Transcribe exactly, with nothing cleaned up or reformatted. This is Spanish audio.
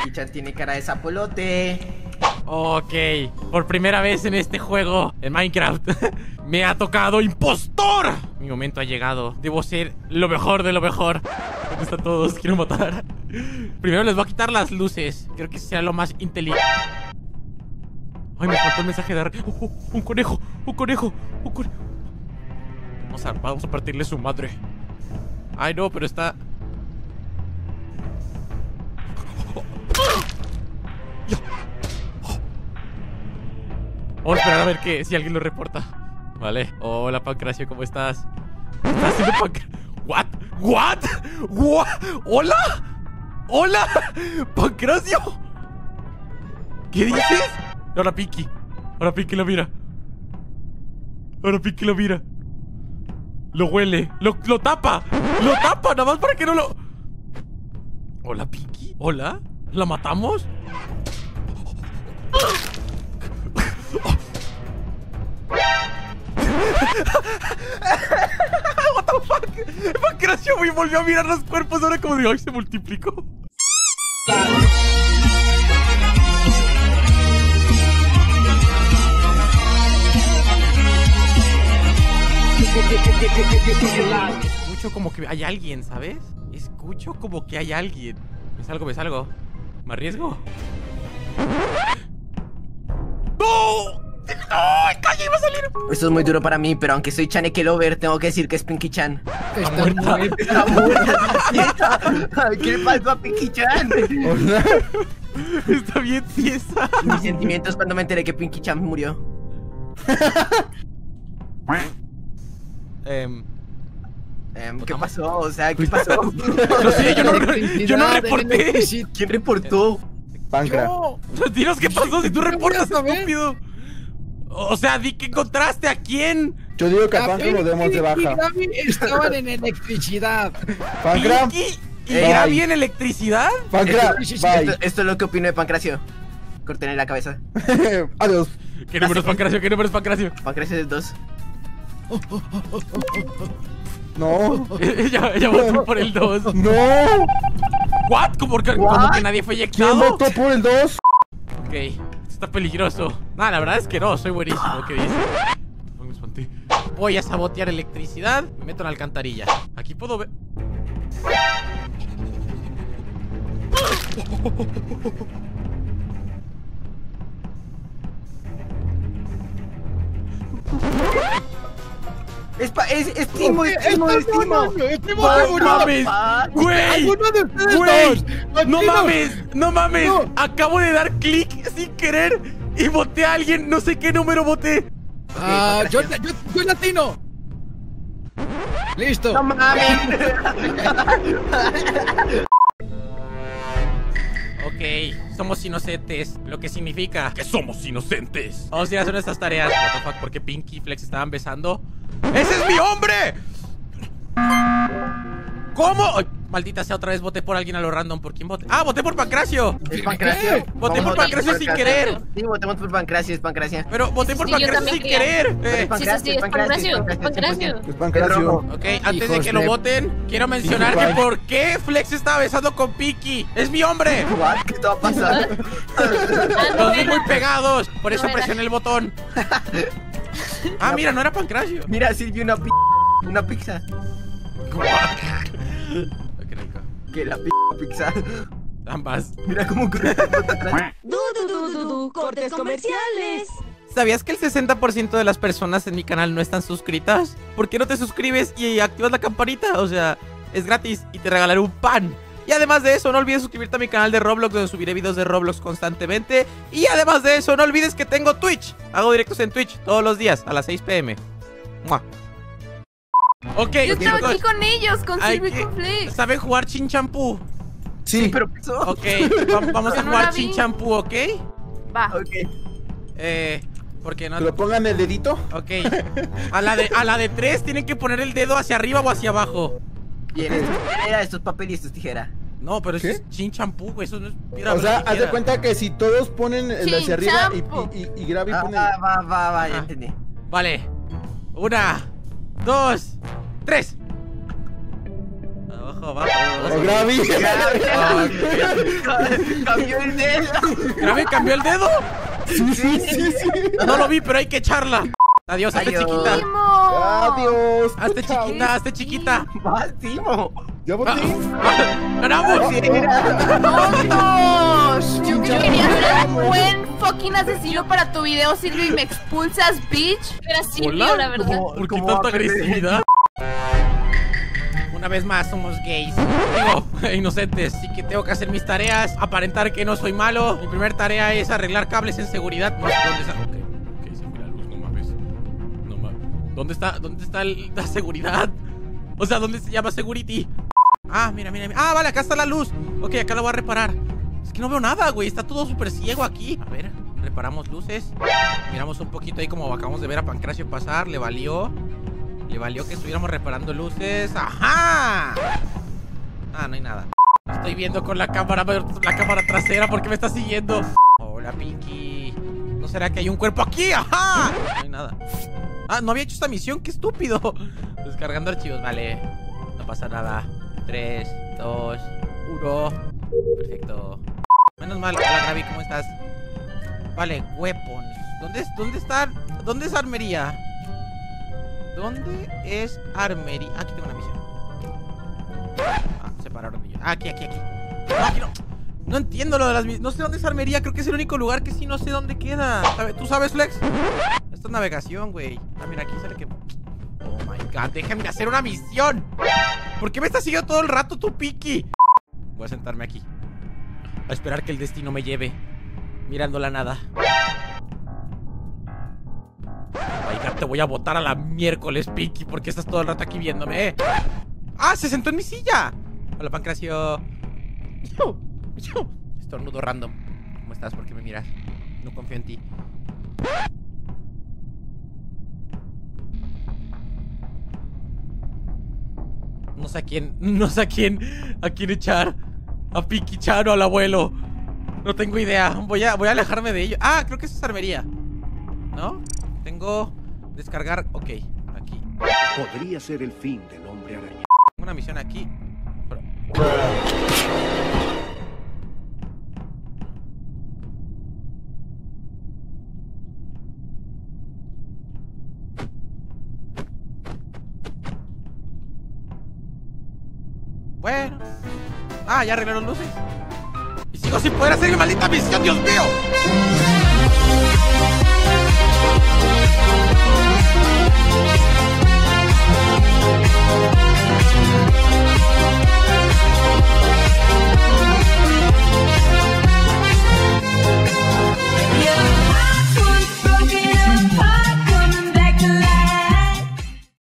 Pinky-chan tiene cara de zapolote. Ok, por primera vez en este juego, en Minecraft, me ha tocado impostor. Mi momento ha llegado. Debo ser lo mejor de lo mejor. ¿Dónde están todos? Quiero matar. Primero les voy a quitar las luces. Creo que sea lo más inteligente. Ay, me faltó el mensaje de... Oh, oh, un conejo, un conejo, un conejo. Vamos a, vamos a partirle su madre. Ay, no, pero está... Ya. Vamos a esperar a ver que, si alguien lo reporta. Vale. Hola, Pancracio, ¿cómo estás? ¿Estás haciendo Pancracio? ¿What? ¿What? ¿What? ¿Hola? ¿Hola? ¿Pancracio? ¿Qué dices? Ahora Pinky. Ahora Pinky lo mira. Ahora Pinky lo mira. Lo huele. Lo, lo tapa. Lo tapa, nada más para que no lo... Hola, Pinky. ¿Hola? ¿La matamos? What the fuck. Pancracio y volvió a mirar los cuerpos. Ahora como digo, ay, se multiplicó. Escucho como que hay alguien, ¿sabes? Escucho como que hay alguien. Me salgo, me salgo. ¿Me arriesgo? ¡No! ¡No! ¡Calle! ¡Va a salir! Esto es muy duro para mí, pero aunque soy Chaneke Lover, tengo que decir que es Pinky-chan. Está muerta. Está muerta. ¿Qué le pasó a Pinky-chan? Está bien tiesa. Mis sentimientos cuando me enteré que Pinky-chan murió. Eh... Um, ¿Qué pasó? O sea, ¿qué pasó? No sé, yo no, yo no reporté. ¿Quién reportó? Pancra. No. Dinos qué pasó si tú reportas, estúpido. O sea, di que encontraste a quién. Yo digo que a Pancra lo demos de baja. Estaban en electricidad. Pancra. ¿Y era bien electricidad? Pancra, Esto, bye. esto, esto es lo que opino de Pancracio. Cortenle la cabeza. Adiós. ¿Qué número es Pancracio? ¿Qué número es Pancracio? Pancracio es dos. No. Ella, ella votó por el dos. No. ¿What? ¿Cómo que, What? ¿Cómo que nadie fue ¿Quién eyectado? votó por el dos? Ok, esto está peligroso. No, la verdad es que no, soy buenísimo. ¿Qué dices? No, me espanté. Voy a sabotear electricidad. Me meto en la alcantarilla. Aquí puedo ver. Es, pa es, es Timo, es Timo, es Timo. ¡No mames! ¡Güey! ¡Alguno de ustedes ¡Güey! dos! ¡No ¡Tranquilo! mames! ¡No mames! No. Acabo de dar clic sin querer y voté a alguien. No sé qué número voté. Ah, yo, yo, yo latino. Listo. No mames. Ok, somos inocentes, lo que significa que somos inocentes. Vamos a ir a hacer nuestras tareas. What the fuck, ¿por qué Pinky y Flex estaban besando? ¡Ese es mi hombre! ¿Cómo? Ay, maldita sea, otra vez voté por alguien a lo random. ¿Por quién voté? ¡Ah, voté por Pancracio! ¿Es Pancracio? Voté por Vamos, Pancracio sin querer. Sí, votemos por Pancracio, es Pancracio. Pero voté por Sí, yo Pancracio también sin quería. querer. Pero Eh, es Sí, sí, sí, es Pancracio, es Pancracio. Es Pancracio. Ok, antes de Hijos que lo de- voten, quiero mencionar Sí, que bye. por qué Flex estaba besando con Pinky. ¡Es mi hombre! What? ¿Qué estaba pasando? Ah, no Los vi era. muy pegados, por eso No era. presioné el botón. Ah, mira, no era Pancracio. Mira, sirvió una p una pizza. Ay, qué rico. Que la p pizza. Ambas. Mira cómo corre atrás. Du, du, du, du, du, cortes comerciales. ¿Sabías que el sesenta por ciento de las personas en mi canal no están suscritas? ¿Por qué no te suscribes y activas la campanita? O sea, es gratis y te regalaré un pan. Y además de eso, no olvides suscribirte a mi canal de Roblox, donde subiré videos de Roblox constantemente. Y además de eso, no olvides que tengo Twitch. Hago directos en Twitch todos los días a las seis p m ¡Mua! Ok, Yo estaba chicos, aquí con ellos, con hay Silvio y que- con Flex. ¿saben jugar Chin Champú? Sí, Pero pasó. Ok, va- vamos a Yo no jugar la vi. Chin Champú, ¿ok? Va. Ok. Eh, porque no... que lo pongan el dedito. Ok, a la de, a la de tres tienen que poner el dedo hacia arriba o hacia abajo. Bien, esto es tijera, esto es papel y esto es tijera. No, pero eso ¿Qué? es Chin Champú, güey, eso no es piedra O sea, haz de tijera. cuenta que si todos ponen el de hacia arriba y, Chinchampo. y, y, y Gravi Ah, pone. va, va, va, va, ya Ah. entendí. Vale. Una, dos, tres. Abajo. abajo, abajo. ¡Oh, Gravi! Cambió el dedo. ¿Gravi cambió el dedo? Sí, sí, sí, sí. No lo vi, pero hay que echarla. Adiós, hazte Adiós. chiquita. Timo. Adiós. Hazte chao. chiquita, hazte chiquita. Más, Timo. ¿Ya voté? ¡Ganamos! ¡Tontos! Yo que quería ser un buen fucking asesino para tu video, Silvio, y me expulsas, bitch. Era Silvio, Hola. la verdad. ¿Por qué ¿Cómo tanta va a perder? agresividad? Una vez más somos gays. Digo, inocentes. Así que tengo que hacer mis tareas, aparentar que no soy malo. Mi primera tarea es arreglar cables en seguridad. No sé dónde está. Ok, ok, se fue la luz, no mames. No mames. ¿Dónde está? ¿Dónde está el- la seguridad? O sea, ¿dónde se llama security? Ah, mira, mira, mira. Ah, vale, acá está la luz. Ok, acá la voy a reparar. Es que no veo nada, güey. Está todo súper ciego aquí. A ver, reparamos luces. Miramos un poquito ahí como acabamos de ver a Pancracio pasar. Le valió. Le valió que estuviéramos reparando luces. ¡Ajá! Ah, no hay nada. Estoy viendo con la cámara, la cámara trasera porque me está siguiendo. Hola, Pinky. ¿No será que hay un cuerpo aquí? ¡Ajá! No hay nada. Ah, no había hecho esta misión. ¡Qué estúpido! Descargando archivos, vale. No pasa nada. tres, dos, uno. Perfecto. Menos mal. Hola, Gravi, ¿cómo estás? Vale, weapons. ¿Dónde es, dónde está? ¿Dónde es armería? ¿Dónde es armería? Ah, aquí tengo una misión. Ah, separar hornillos. Ah, aquí, aquí, aquí. No, aquí no. No entiendo lo de las misiones. No sé dónde es armería. Creo que es el único lugar que sí no sé dónde queda. ¿Tú sabes, Flex? Esto es navegación, güey. Ah, mira, aquí sale que... Oh my god, déjame hacer una misión. ¿Por qué me estás siguiendo todo el rato, tú, Piki? Voy a sentarme aquí a esperar que el destino me lleve, mirando la nada. Oiga, te voy a botar a la miércoles, Piki, porque estás todo el rato aquí viéndome, ¿eh? ¡Ah, se sentó en mi silla! Hola, Pancracio. Estornudo random. ¿Cómo estás? ¿Por qué me miras? No confío en ti. No sé a quién, no sé a quién, a quién echar. A Piki Chan o al abuelo. No tengo idea. Voy a, voy a alejarme de ello. Ah, creo que es armería. ¿No? Tengo descargar. Ok, aquí. Podría ser el fin del hombre araña. Tengo una misión aquí. Pero... Bueno. Ah, ya arreglaron luces. Y sigo sin poder hacer mi maldita misión, Dios mío. Thank you.